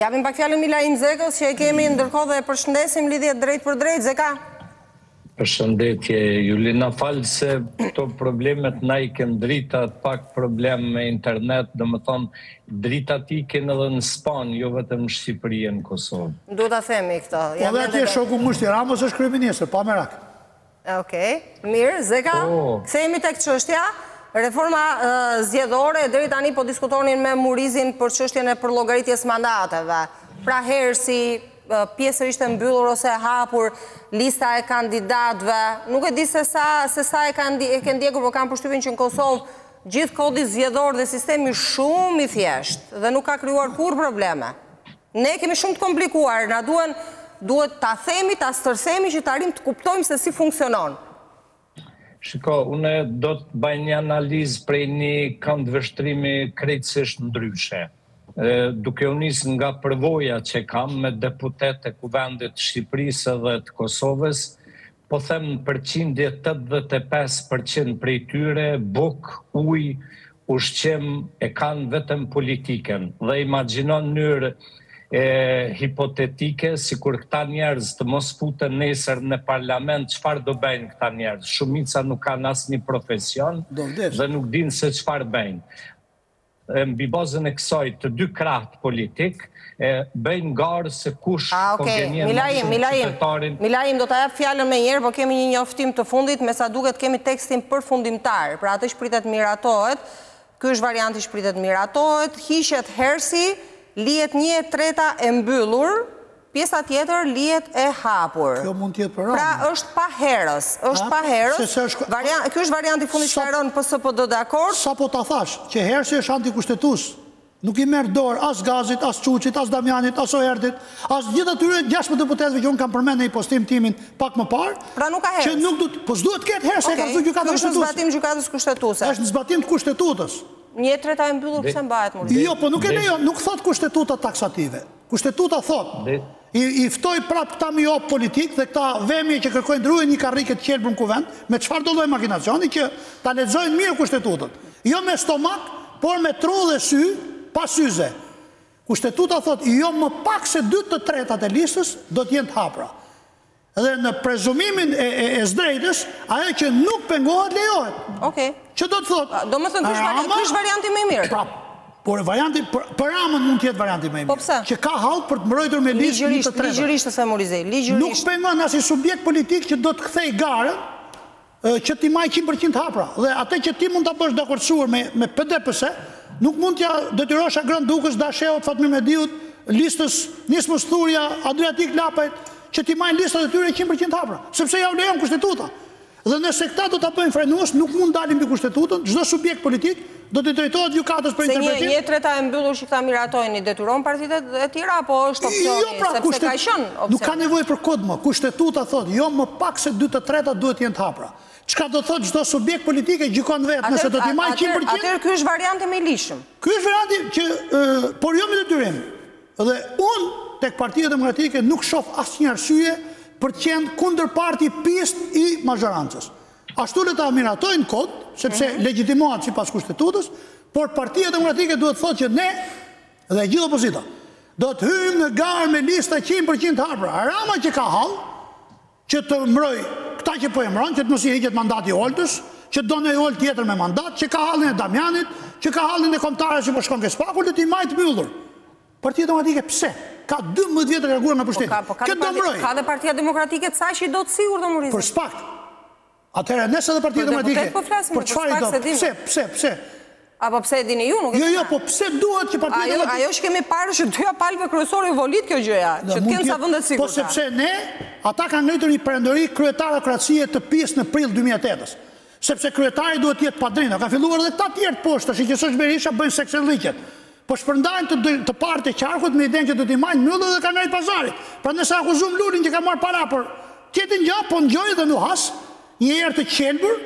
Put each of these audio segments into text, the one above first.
Japim pak fjalën Milaim Zekës, që e kemi ndërkohë dhe përshëndesim lidhje drejt për drejt. Zeka. Përshëndetje, Julina, falë se këto problemet na i kënë dritat, pak problem me internet, dhe më thonë, dritat i kënë edhe në Spanjë, jo vetëm në Shqipëri e në Kosovë. Du të themi këto. Po dhe atje shoku Mushti Ramos është kryeministër, pa merak. Okej, mirë, Zeka, kthehemi tek çështja. Reforma zgjedhore, deri tani po diskutonin me Murizin për çështjen e përllogëritjes mandateve. Pra hersi pjesërisht e mbyllur ose e hapur lista e kandidatëve. Nuk e di se sa e ke ndjekur, por kam përshtypjen që në Kosovë gjithë kodi zgjedhor dhe sistemi shumë i thjeshtë dhe nuk ka krijuar kurrë probleme. Ne kemi shumë të komplikuar, na duhet ta themi, ta stërsemi që të arrim të kuptojmë se si funksionon. Shiko, une do të bëj një analizë prej një këndvështrimi krejtësisht ndryshe. Duke u nisë nga përvoja që kam me deputet e kuvendit Shqipërisë dhe të Kosovës, po them në përqindje 85% prej tyre, buk, uj, ushqim e kanë vetëm politiken. Dhe imagjinon njërë hipotetike, si kur këta njerëz të mos futen nesër në parlament, qëfar do bëjnë këta njerëz? Shumica nuk kanë asë një profesion dhe nuk dinë se qëfar bëjnë. Mbi bazën e kësaj të dy krahët politik, bëjnë garë se kush konvenien më shumë qytetarin. Milaim, do të jap fjalën me njerë, po kemi një njoftim të fundit, me sa duket kemi tekstin përfundimtar, pra atë shpritet miratohet, ky është varianti shpritet miratohet, hiqet hersi, lihet 1/3 e mbyllur, pjesa tjetër lihet e hapur. Kjo mund t'jetë për Pra është pa herës, Ky është varianti fundit që shkron PSD dakord. Sa po ta thash, që hersi është antikushtetues. Nuk i merr dorë as Gazit, as Çuçit, as Damianit, as Oerdit, as gjithë atyre 16 deputetëve që unë kam përmend në postim timin pak më parë. Pra nuk ka herës. Që nuk duhet, po s'duhet të ketë herës, ka thënë gjykata kushtetuese. Është në zbatim gjykatës kushtetuese. Është në zbatim të kushtetutës. 1/3 e mbyllur pse mbahet më? Jo, po nuk e lejo, nuk thot kushtetuta taksative. Kushtetuta thot, i ftoi prap këta mijop politik dhe këta vemje që kërkojnë ndrujnë një karrike të qelbër në kuvend, me çfarë do lloj makinacioni që ta lexojnë mirë kushtetutën. Jo me stomak, por me tru dhe sy, pa syze. Kushtetuta thot, jo më pak se 2/3 e listës do t'jenë të hapura. Dhe në prezumimin e s'drejtës, ajo që nuk pengohet lejohet. Okej. Që do të thot? Do më thënë, ky është varianti më i mirë. Por varianti për Ramën mund të jetë varianti më i mirë. Po pse? Që ka hall për të mbrojtur me listë 1/3. Ligjërisht se Murizej, ligjërisht. Nuk pengon as i subjekt politik që do të kthej garën që ti maj 100% hapra. Dhe atë që ti mund ta bësh dakordsuar me PDPS, nuk mund t'ja detyrosh Agrand Dukës, Dasheut, Fatmir Mediut, listës Nismës Thuria, Adriatik Lapajt, që ti majnë listat e tyre 100% hapra, sepse ja u lejon kushtetuta. Dhe nëse këta do ta bëjnë frenues, nuk mund dalim mbi kustetutën, çdo subjekt politik do të drejtohet gjykatës për interpretim. Se 1/3 e mbyllur që këta miratojnë, i detyron partitë e tjera, apo është opsioni, sepse ka qenë opsioni? Nuk ka nevojë për kod më. Kushtetuta thotë, jo më pak se 2/3 duhet jenë të hapra. Çka do thotë çdo subjekt politik e gjykon vetë, nëse do t'i marrë 100%. Atëherë ky është varianti më i lishëm. Ky është varianti që por jo me detyrim. Dhe unë tek Partia Demokratike nuk shoh asnjë arsye për të qenë kundër parti pist i mazhorancës. Ashtu le ta miratojnë kod, sepse legjitimohet sipas kushtetutës, por Partia Demokratike duhet thotë që ne dhe gjithë opozita do të hyjmë në garë me lista 100% hapura. Rama që ka hall, që të mbroj këta që po emëron, që të mos i hiqet mandati Oltës, që do në Olt tjetër me mandat, që ka hallin e Damianit, që ka hallin e kombëtarëve që po shkon ke spaku, le t'i majtë mbyllur. Partia Demokratike pse? Ka 12 vjet të larguar nga pushteti. Këtë do mbroj. Ka dhe Partia Demokratike të saj që i do të sigur do Murizej. Për spakt. Atëherë nëse edhe Partia Demokratike. Për çfarë do? Pse? Apo pse e dini ju, nuk e di. Jo, po pse duhet që Partia Demokratike? Ajo që kemi parë që dyja palëve kryesorë i volit kjo gjëja, që të kenë sa vende të sigurta. Po sepse ata kanë ngritur një perëndori kryetarakracie të PiS në prill 2008-s. Sepse kryetari duhet të jetë padrinë. Ka filluar edhe këta të tjerë poshtë, tash që s'është Berisha bëjnë sekselliqet. Po shpërndajnë të partë e qarkut me idenë që do t'i majnë mbyllur dhe kanë rrit pazarit. Pra nëse akuzum Lulin që ka marrë para për tjetin gjë, po ngjoj dhe nuhas një herë të qelbur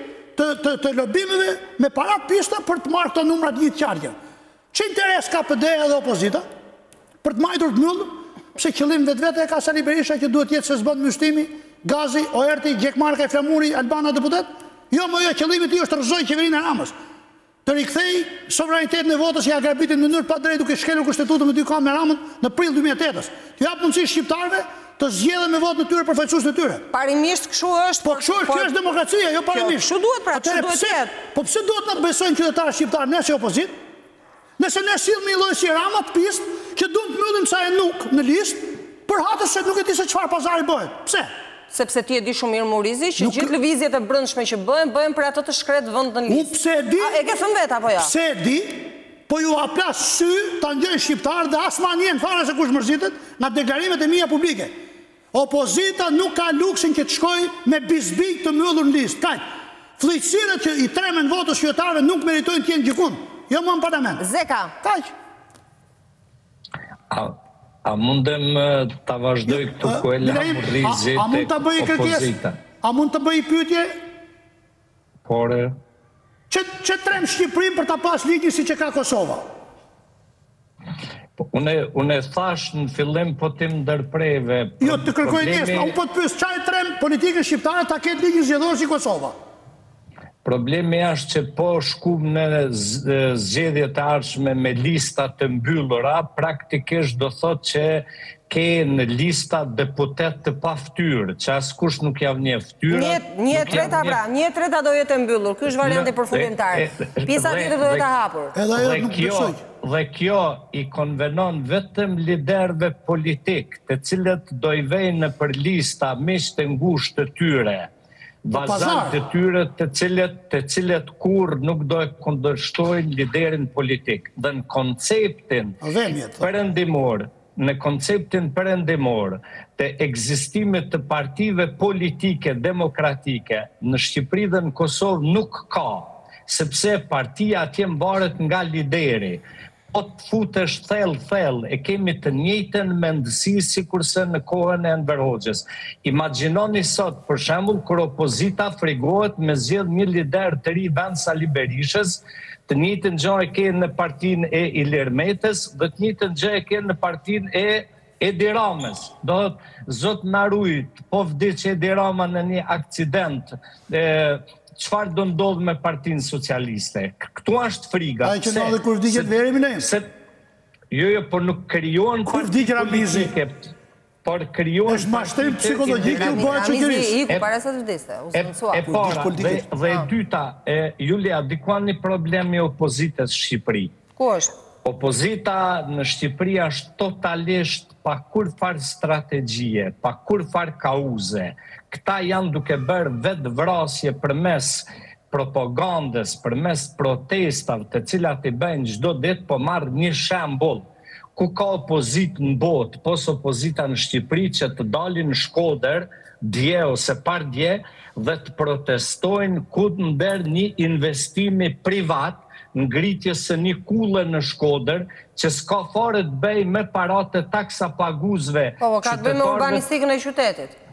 të lobimeve me para pista për të marrë këto numrat një të qartja. Që interes ka PD-ja dhe opozita për të majtur të mbyllur? Pse qëllim vetvete e ka Sali Berisha që duhet jetë se s'bën myshtimi, Gazi, Oerti, Gjekmarka, Flamuri, Albana deputet? Jo, më jo, qëllimi i tij është të rrëzojë qeverinë e Ramës. të rikthej sovranitetin e votës që ja grabitin në mënyrë pa drejtë duke shkelur kushtetutën me 2 kamë me Ramën në prill 2008-s. T'ju jap mundësi shqiptarëve të zgjedhin me votën e tyre përfaqësuesin e tyre. Parimisht kështu është. Po kjo është demokracia, jo parimisht. Kështu duhet pra, kështu duhet të jetë. Po pse duhet na besojnë qytetarët shqiptarë ne si opozitë? Nëse ne sillim një lloj si Rama të pist që duhet të mbyllim sa e nuk në listë, për hatës se nuk e di se çfarë pazari bëhet. Pse? Sepse ti e di shumë mirë Murizi që gjithë lëvizjet e brendshme që bëhen për ato të shkret vend në listë. Pse e di? E ke thënë vet apo jo? Pse e di? Po ju haplas sy ta ngjojnë shqiptarë dhe as ma njën fare se kush mërzitet nga deklarimet e mia publike. Opozita nuk ka luksin që të shkoj me bizbik të mbyllur në listë. Kaq. Fllëqësirat që i tremen votës qytetarëve nuk meritojnë të jenë gjikun. Jo më në parlament. Zeka. Kaq. A mundem të vazhdoj këtu ku e la Murizi të opozita? A mund të bëj pyetje? Por... Që trem Shqipërinë për ta pas ligjin si që ka Kosova? Unë thash në fillim po tim ndërpreve. Jo, të kërkoj njështë, unë po të pyes çaj trem politikën shqiptare ta ketë ligjin zgjedhor si Kosova? Problemi është që po shkum në zgjedhjet e ardhshme me lista të mbyllura, praktikisht do thotë që ke në lista deputet të pa ftyrë, që askush nuk javë një ftyrë. Një treta pra, një treta do jetë mbyllur, ky është varianti përfundimtar. Pjesa tjetër do jetë hapur. Edhe ajo nuk besoj. Dhe kjo i konvenon vetëm liderëve politik, të cilët do i vejnë për lista miq të ngushtë të tyre. Vazant të tyre të cilët kur nuk do e kundërshtojnë liderin politik. Dhe në konceptin perëndimor të ekzistimit të partive politike demokratike në Shqipëri dhe në Kosovë nuk ka, sepse partia atje mbaret nga lideri. Po të futesh thellë, e kemi të njëjtën mendësi si kurse në kohën e Enver Hoxhës. Imagjinoni sot, për shembull, kur opozita frigohet me zgjedh një lider të ri vend Sali Berishës, të njëjtën gjë e ke në partinë e Ilir Metës, dhe të njëjtën gjë e ke në partinë e Edi Ramës. Do thotë zot na ruaj, po vdiq Edi Rama në një aksident, çfarë do ndodh me Partinë Socialiste? Këtu është friga. Ai që ndodhi kur vdiqet veri më ne. Jo, por nuk krijohen kur vdiq Ramizi. Por krijohen është mashtrim psikologjik që u bë çekiris. Iku para se të vdiste, u zëndsua. E para dhe e dyta, Julia, di ku një problemi opozitës në Shqipëri. Ku është? Opozita në Shqipëri është totalisht pa kur farë strategjie, pa kur farë kauze. Këta janë duke bërë vetë vrasje përmes propagandës, përmes protestave të cilat i bëjnë çdo ditë, po marrë një shembull. Ku ka opozitë në botë, pos opozita në Shqipëri që të dalin në Shkodër, dje ose pardje, dhe të protestojnë kundër një investimi privat, ngritjes së një kulle në Shkodër, që s'ka fare të bëj me paratë taksa paguzve. Po, ka të bëj me urbanistikën e qytetit.